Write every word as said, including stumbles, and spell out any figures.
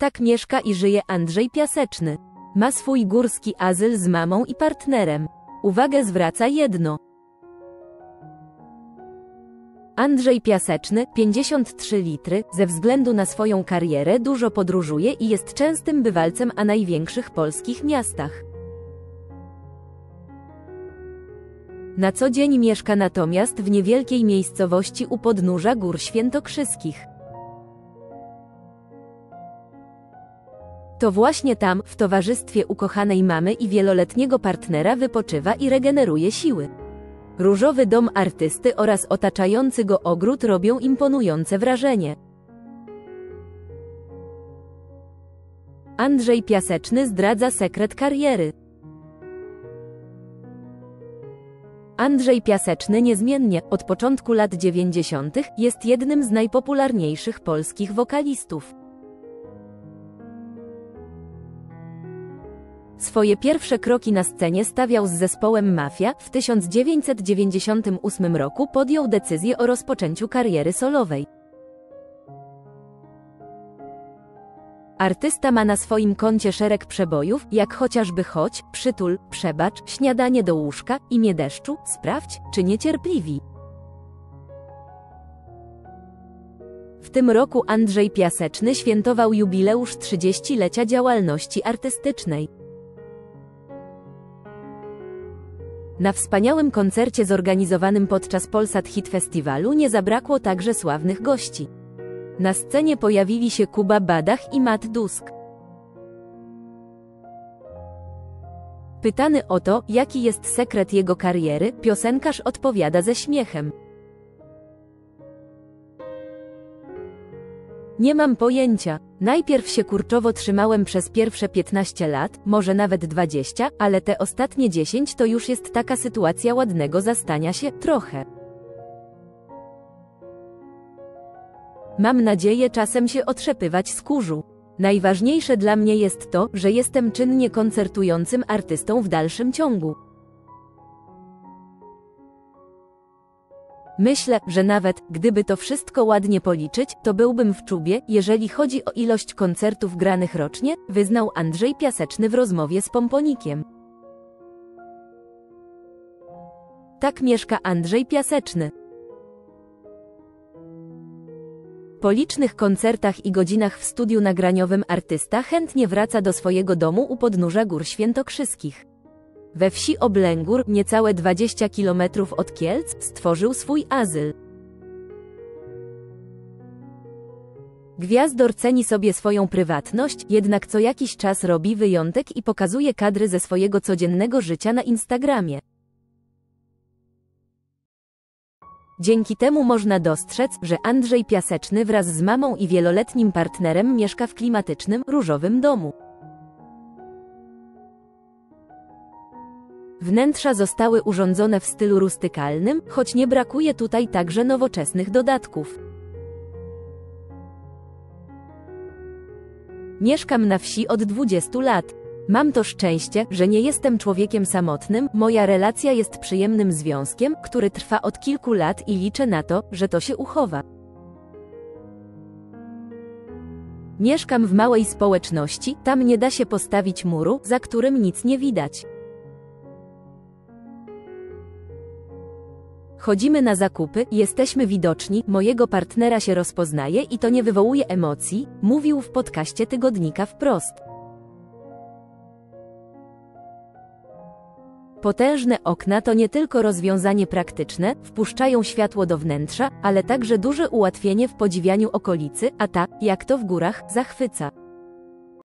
Tak mieszka i żyje Andrzej Piaseczny. Ma swój górski azyl z mamą i partnerem. Uwagę zwraca jedno. Andrzej Piaseczny, pięćdziesiąt trzy litry, ze względu na swoją karierę dużo podróżuje i jest częstym bywalcem a największych polskich miastach. Na co dzień mieszka natomiast w niewielkiej miejscowości u podnóża Gór Świętokrzyskich. To właśnie tam, w towarzystwie ukochanej mamy i wieloletniego partnera wypoczywa i regeneruje siły. Różowy dom artysty oraz otaczający go ogród robią imponujące wrażenie. Andrzej Piaseczny zdradza sekret kariery. Andrzej Piaseczny niezmiennie, od początku lat dziewięćdziesiątych, jest jednym z najpopularniejszych polskich wokalistów. Swoje pierwsze kroki na scenie stawiał z zespołem Mafia, w tysiąc dziewięćset dziewięćdziesiątym ósmym roku podjął decyzję o rozpoczęciu kariery solowej. Artysta ma na swoim koncie szereg przebojów, jak chociażby Chodź, Przytul, Przebacz, Śniadanie do łóżka, Imię deszczu, Sprawdź, czy Niecierpliwi. W tym roku Andrzej Piaseczny świętował jubileusz trzydziestolecia działalności artystycznej. Na wspaniałym koncercie zorganizowanym podczas Polsat Hit Festiwalu nie zabrakło także sławnych gości. Na scenie pojawili się Kuba Badach i Matt Dusk. Pytany o to, jaki jest sekret jego kariery, piosenkarz odpowiada ze śmiechem. Nie mam pojęcia. Najpierw się kurczowo trzymałem przez pierwsze piętnaście lat, może nawet dwadzieścia, ale te ostatnie dziesięć to już jest taka sytuacja ładnego zastania się, trochę. Mam nadzieję czasem się otrzepywać z kurzu. Najważniejsze dla mnie jest to, że jestem czynnie koncertującym artystą w dalszym ciągu. Myślę, że nawet, gdyby to wszystko ładnie policzyć, to byłbym w czubie, jeżeli chodzi o ilość koncertów granych rocznie, wyznał Andrzej Piaseczny w rozmowie z Pomponikiem. Tak mieszka Andrzej Piaseczny. Po licznych koncertach i godzinach w studiu nagraniowym artysta chętnie wraca do swojego domu u podnóża Gór Świętokrzyskich. We wsi Oblęgór, niecałe dwadzieścia kilometrów od Kielc, stworzył swój azyl. Gwiazdor ceni sobie swoją prywatność, jednak co jakiś czas robi wyjątek i pokazuje kadry ze swojego codziennego życia na Instagramie. Dzięki temu można dostrzec, że Andrzej Piaseczny wraz z mamą i wieloletnim partnerem mieszka w klimatycznym, różowym domu. Wnętrza zostały urządzone w stylu rustykalnym, choć nie brakuje tutaj także nowoczesnych dodatków. Mieszkam na wsi od dwudziestu lat. Mam to szczęście, że nie jestem człowiekiem samotnym, moja relacja jest przyjemnym związkiem, który trwa od kilku lat i liczę na to, że to się uchowa. Mieszkam w małej społeczności, tam nie da się postawić muru, za którym nic nie widać. Chodzimy na zakupy, jesteśmy widoczni, mojego partnera się rozpoznaje i to nie wywołuje emocji, mówił w podcaście tygodnika Wprost. Potężne okna to nie tylko rozwiązanie praktyczne, wpuszczają światło do wnętrza, ale także duże ułatwienie w podziwianiu okolicy, a ta, jak to w górach, zachwyca.